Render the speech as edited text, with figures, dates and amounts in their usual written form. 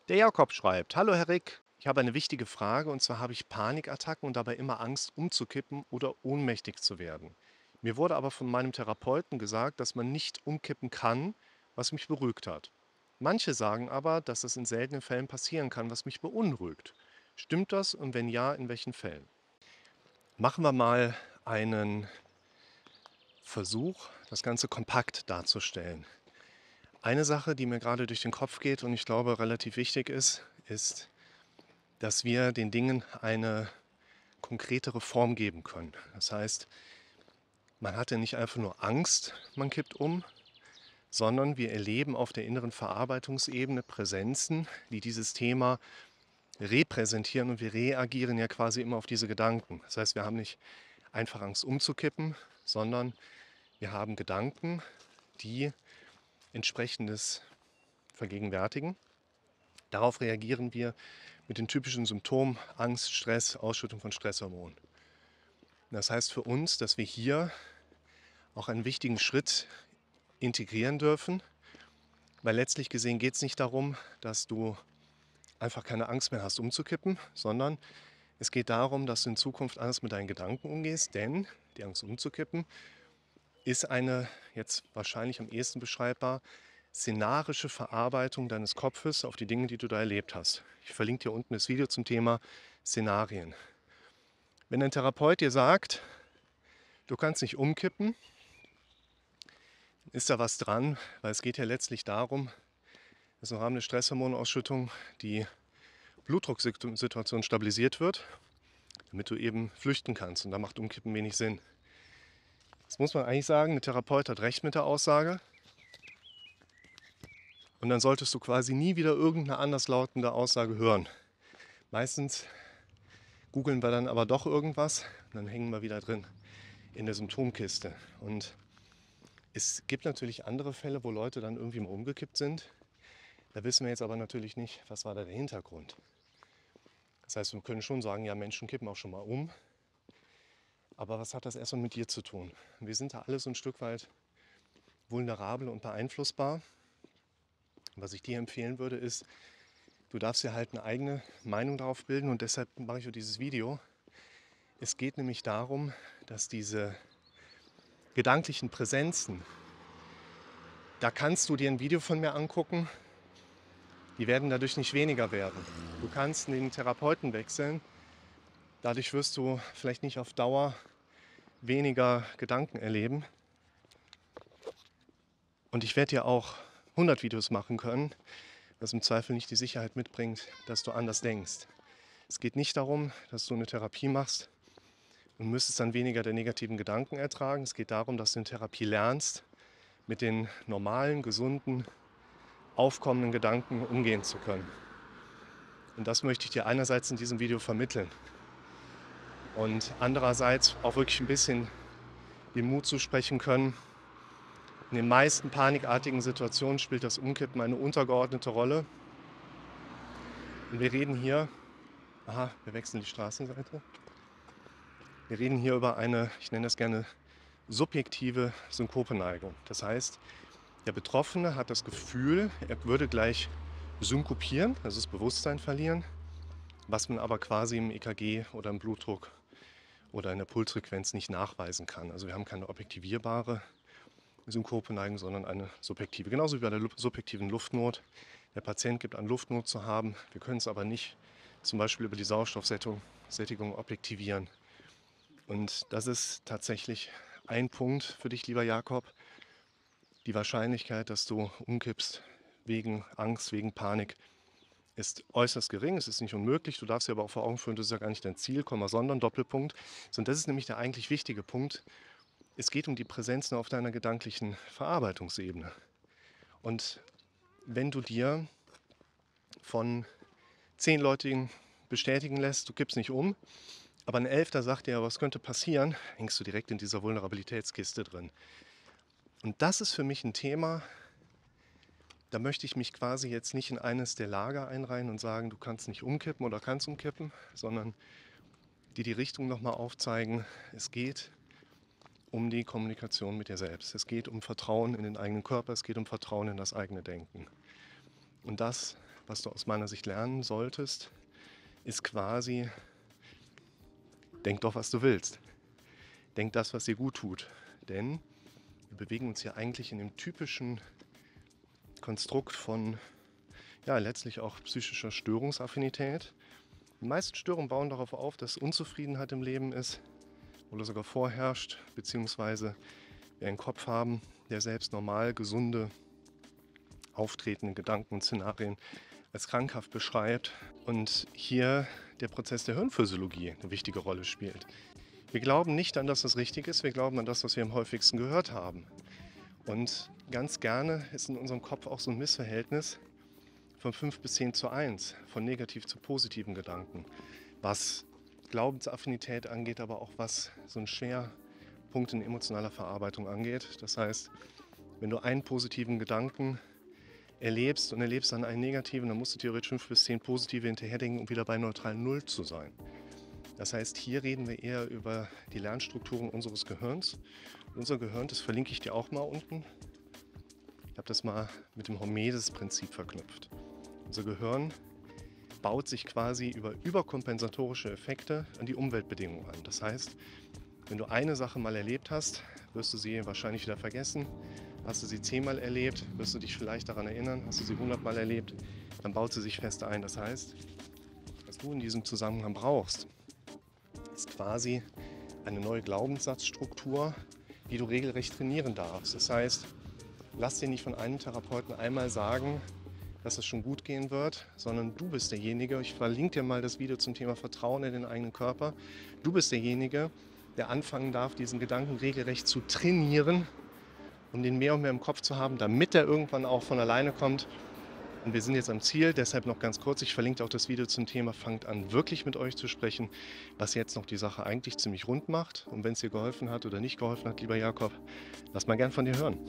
Der Jakob schreibt: Hallo Herr Rick, ich habe eine wichtige Frage und zwar habe ich Panikattacken und dabei immer Angst, umzukippen oder ohnmächtig zu werden. Mir wurde aber von meinem Therapeuten gesagt, dass man nicht umkippen kann, was mich beruhigt hat. Manche sagen aber, dass das in seltenen Fällen passieren kann, was mich beunruhigt. Stimmt das und wenn ja, in welchen Fällen? Machen wir mal einen Versuch, das Ganze kompakt darzustellen. Eine Sache, die mir gerade durch den Kopf geht und ich glaube relativ wichtig ist, dass wir den Dingen eine konkretere Form geben können. Das heißt, man hatte nicht einfach nur Angst, man kippt um, sondern wir erleben auf der inneren Verarbeitungsebene Präsenzen, die dieses Thema repräsentieren und wir reagieren ja quasi immer auf diese Gedanken. Das heißt, wir haben nicht einfach Angst umzukippen, sondern wir haben Gedanken, die entsprechendes vergegenwärtigen. Darauf reagieren wir mit den typischen Symptomen Angst, Stress, Ausschüttung von Stresshormonen. Das heißt für uns, dass wir hier auch einen wichtigen Schritt integrieren dürfen, weil letztlich gesehen geht es nicht darum, dass du einfach keine Angst mehr hast umzukippen, sondern es geht darum, dass du in Zukunft anders mit deinen Gedanken umgehst, denn die Angst umzukippen ist eine, jetzt wahrscheinlich am ehesten beschreibbar, szenarische Verarbeitung deines Kopfes auf die Dinge, die du da erlebt hast. Ich verlinke dir unten das Video zum Thema Szenarien. Wenn ein Therapeut dir sagt, du kannst nicht umkippen, ist da was dran, weil es geht ja letztlich darum, dass im Rahmen der Stresshormonausschüttung die Blutdrucksituation stabilisiert wird, damit du eben flüchten kannst. Und da macht Umkippen wenig Sinn. Das muss man eigentlich sagen, der Therapeut hat recht mit der Aussage. Und dann solltest du quasi nie wieder irgendeine anderslautende Aussage hören. Meistens googeln wir dann aber doch irgendwas und dann hängen wir wieder drin in der Symptomkiste. Und es gibt natürlich andere Fälle, wo Leute dann irgendwie mal umgekippt sind. Da wissen wir jetzt aber natürlich nicht, was war da der Hintergrund. Das heißt, wir können schon sagen, ja, Menschen kippen auch schon mal um. Aber was hat das erstmal mit dir zu tun? Wir sind da alle so ein Stück weit vulnerabel und beeinflussbar. Was ich dir empfehlen würde, ist, du darfst dir halt eine eigene Meinung darauf bilden und deshalb mache ich auch dieses Video. Es geht nämlich darum, dass diese gedanklichen Präsenzen, da kannst du dir ein Video von mir angucken, die werden dadurch nicht weniger werden. Du kannst den Therapeuten wechseln, dadurch wirst du vielleicht nicht auf Dauer weniger Gedanken erleben. Und ich werde dir auch 100 Videos machen können, was im Zweifel nicht die Sicherheit mitbringt, dass du anders denkst. Es geht nicht darum, dass du eine Therapie machst und müsstest dann weniger der negativen Gedanken ertragen. Es geht darum, dass du in Therapie lernst, mit den normalen, gesunden, aufkommenden Gedanken umgehen zu können. Und das möchte ich dir einerseits in diesem Video vermitteln und andererseits auch wirklich ein bisschen den Mut zusprechen können. In den meisten panikartigen Situationen spielt das Umkippen eine untergeordnete Rolle. Und wir reden hier, wir wechseln die Straßenseite. Wir reden hier über eine, ich nenne das gerne, subjektive Synkopeneigung. Das heißt, der Betroffene hat das Gefühl, er würde gleich synkopieren, also das Bewusstsein verlieren, was man aber quasi im EKG oder im Blutdruck oder in der Pulsfrequenz nicht nachweisen kann. Also wir haben keine objektivierbare Synkopeneigung, sondern eine subjektive. Genauso wie bei der subjektiven Luftnot. Der Patient gibt an, Luftnot zu haben. Wir können es aber nicht zum Beispiel über die Sauerstoffsättigung objektivieren. Und das ist tatsächlich ein Punkt für dich, lieber Jakob. Die Wahrscheinlichkeit, dass du umkippst wegen Angst, wegen Panik, ist äußerst gering. Es ist nicht unmöglich. Du darfst dir aber auch vor Augen führen, das ist ja gar nicht dein Ziel, sondern Doppelpunkt. Und das ist nämlich der eigentlich wichtige Punkt. Es geht um die Präsenz nur auf deiner gedanklichen Verarbeitungsebene. Und wenn du dir von 10 Leuten bestätigen lässt, du kippst nicht um, aber ein Elfter sagt dir, was könnte passieren, hängst du direkt in dieser Vulnerabilitätskiste drin. Und das ist für mich ein Thema, da möchte ich mich quasi jetzt nicht in eines der Lager einreihen und sagen, du kannst nicht umkippen oder kannst umkippen, sondern dir die Richtung nochmal aufzeigen. Es geht um die Kommunikation mit dir selbst. Es geht um Vertrauen in den eigenen Körper, es geht um Vertrauen in das eigene Denken. Und das was du aus meiner Sicht lernen solltest, ist quasi, denk doch, was du willst. Denk das, was dir gut tut. Denn wir bewegen uns hier eigentlich in dem typischen Konstrukt von letztlich auch psychischer Störungsaffinität. Die meisten Störungen bauen darauf auf, dass Unzufriedenheit im Leben ist oder sogar vorherrscht, beziehungsweise wir einen Kopf haben, der selbst normal gesunde, auftretende Gedanken und Szenarien als krankhaft beschreibt und hier der Prozess der Hirnphysiologie eine wichtige Rolle spielt. Wir glauben nicht an das, was richtig ist, wir glauben an das, was wir am häufigsten gehört haben. Und ganz gerne ist in unserem Kopf auch so ein Missverhältnis von 5 bis 10 zu 1, von negativ zu positiven Gedanken, was Glaubensaffinität angeht, aber auch was so ein Schwerpunkt in emotionaler Verarbeitung angeht. Das heißt, wenn du einen positiven Gedanken erlebst und erlebst dann einen negativen, dann musst du theoretisch 5 bis 10 positive hinterherdenken, um wieder bei neutral 0 zu sein. Das heißt, hier reden wir eher über die Lernstrukturen unseres Gehirns. Unser Gehirn, das verlinke ich dir auch mal unten. Ich habe das mal mit dem Hormesis-Prinzip verknüpft. Unser Gehirn baut sich quasi über überkompensatorische Effekte an die Umweltbedingungen an. Das heißt, wenn du eine Sache mal erlebt hast, wirst du sie wahrscheinlich wieder vergessen. Hast du sie 10-mal erlebt, wirst du dich vielleicht daran erinnern. Hast du sie 100-mal erlebt, dann baut sie sich fest ein. Das heißt, was du in diesem Zusammenhang brauchst, ist quasi eine neue Glaubenssatzstruktur, die du regelrecht trainieren darfst. Das heißt, lass dir nicht von einem Therapeuten einmal sagen, dass es schon gut gehen wird, sondern du bist derjenige, ich verlinke dir mal das Video zum Thema Vertrauen in den eigenen Körper, du bist derjenige, der anfangen darf, diesen Gedanken regelrecht zu trainieren, um den mehr und mehr im Kopf zu haben, damit er irgendwann auch von alleine kommt. Und wir sind jetzt am Ziel, deshalb noch ganz kurz, ich verlinke auch das Video zum Thema, fangt an wirklich mit euch zu sprechen, was jetzt noch die Sache eigentlich ziemlich rund macht. Und wenn es dir geholfen hat oder nicht geholfen hat, lieber Jakob, lass mal gern von dir hören.